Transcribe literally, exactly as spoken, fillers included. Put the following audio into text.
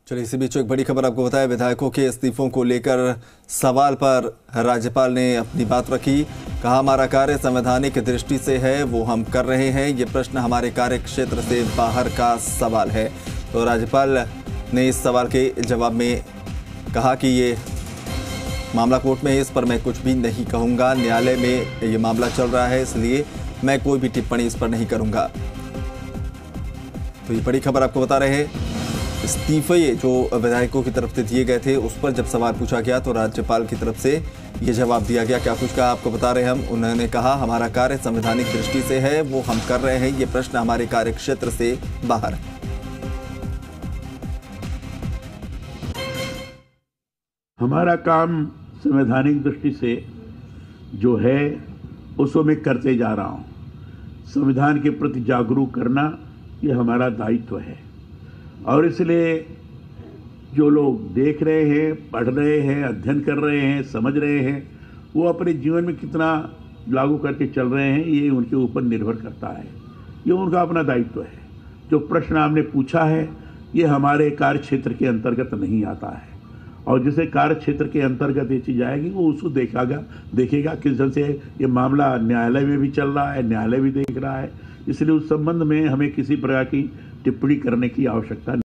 चलिए, इसी बीच एक बड़ी खबर आपको बताया। विधायकों के इस्तीफों को लेकर सवाल पर राज्यपाल ने अपनी बात रखी। कहा, हमारा कार्य संवैधानिक दृष्टि से है, वो हम कर रहे हैं। ये प्रश्न हमारे कार्य क्षेत्र से बाहर का सवाल है। तो राज्यपाल ने इस सवाल के जवाब में कहा कि ये मामला कोर्ट में है, इस पर मैं कुछ भी नहीं कहूँगा। न्यायालय में ये मामला चल रहा है, इसलिए मैं कोई भी टिप्पणी इस पर नहीं करूँगा। तो ये बड़ी खबर आपको बता रहे हैं। इस्तीफे जो विधायकों की तरफ से दिए गए थे, उस पर जब सवाल पूछा गया तो राज्यपाल की तरफ से ये जवाब दिया गया। क्या कुछ कहा आपको बता रहे हैं हम। उन्होंने कहा, हमारा कार्य संवैधानिक दृष्टि से है, वो हम कर रहे हैं। ये प्रश्न हमारे कार्य क्षेत्र से बाहर है। हमारा काम संवैधानिक दृष्टि से जो है उसको मैं करते जा रहा हूं। संविधान के प्रति जागरूक करना ये हमारा दायित्व है, और इसलिए जो लोग देख रहे हैं, पढ़ रहे हैं, अध्ययन कर रहे हैं, समझ रहे हैं, वो अपने जीवन में कितना लागू करके चल रहे हैं, ये उनके ऊपर निर्भर करता है। ये उनका अपना दायित्व है। जो प्रश्न आपने पूछा है, ये हमारे कार्य क्षेत्र के अंतर्गत नहीं आता है, और जिसे कार्य क्षेत्र के अंतर्गत ये चीज आएगी वो उसको देखेगा देखेगा किस ढंग से ये मामला न्यायालय में भी चल रहा है, न्यायालय भी देख रहा है। इसलिए उस संबंध में हमें किसी प्रकार की टिप्पणी करने की आवश्यकता